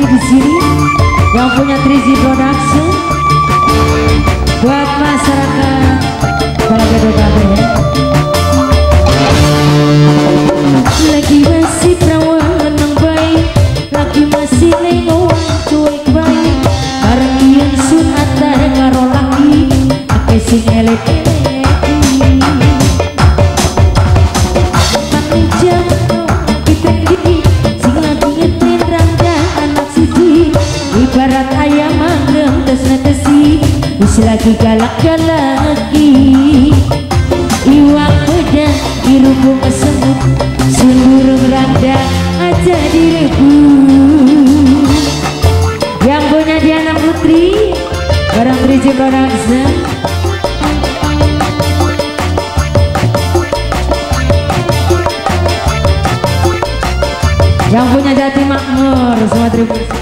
di sini yang punya Trizi Production buat masyarakat Balaga Dogabe. Lagi masih perawan nang baik, lagi masih lengowan cuek baik, bareng yen sun antara karo laki ake sing elek-elek. Manjang kita gigi sing lagi ngetren rangga anak siji, ibarat ayam mangrem tes netesi, wis lagi galak-galaki. Iwak pedang dirubung semut, sundurung randa aja direbut. Yang punya Diana Putri barang Trizi Production. Yang punya Jati Makmur semua terima kasih.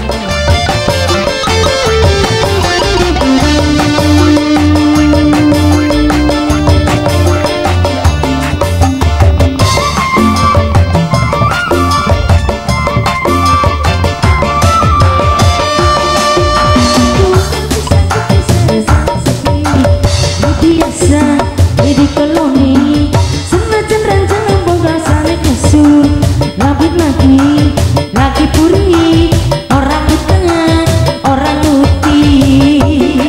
Lagi puri orang utang orang uti,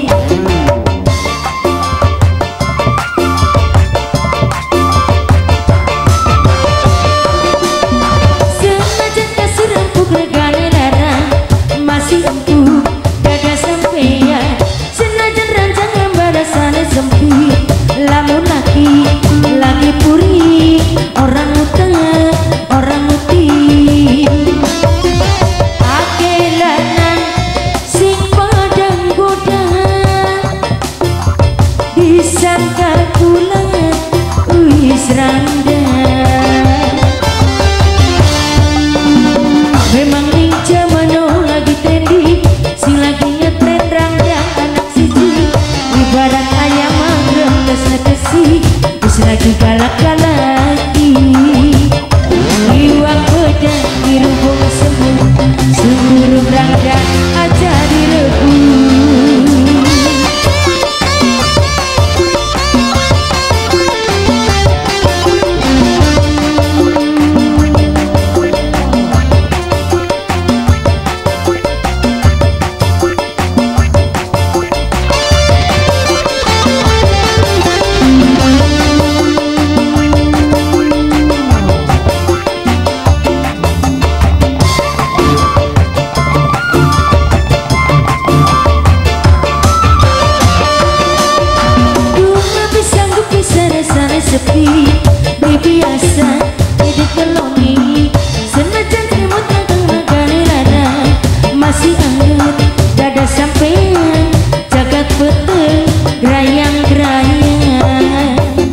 senajan kasur empuk regane darah masih empuk dada sampeyan, senajan rancang embarasannya sempit, lamun lagi puri orang utang orang uti. Akelanan sing padang godang disangka pulang wis randa. Memang ning jamano lagi trendi sing lagi ngetren rangga anak siji, ibarat ayam mangrem tes netesi, wis lagi galak-galaki. Iwak pedang dirubung semut, sundurung rangga aja direbut. Sepi biasa hidup kelongi, senajan selimut kagak magane rada masih anget dada sampean jagat beteng grayang-grayang.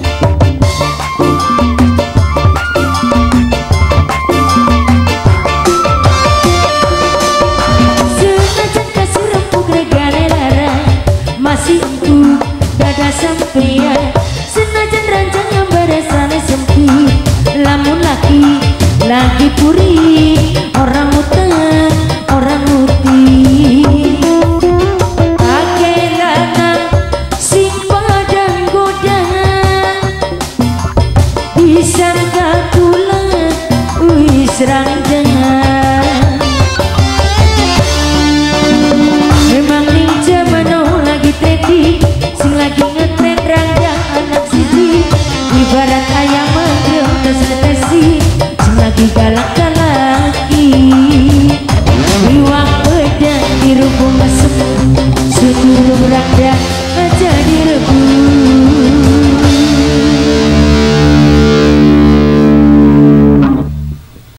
Senajan kasur empuk regane rada masih empuk dada sampean, senajan rancang embarasannya sempit, lamun lagi puri orang utang orang uti. Akelanan sing padang godang disangka pulang wis rangga.